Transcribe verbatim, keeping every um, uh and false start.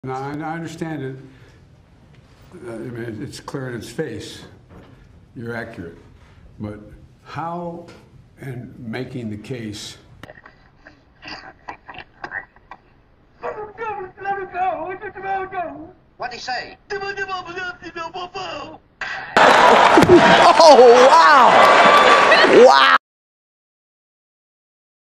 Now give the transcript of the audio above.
Now, I I understand it. I mean, it's clear in its face. You're accurate. But how, in making the case, What'd he say? Oh, wow! Wow!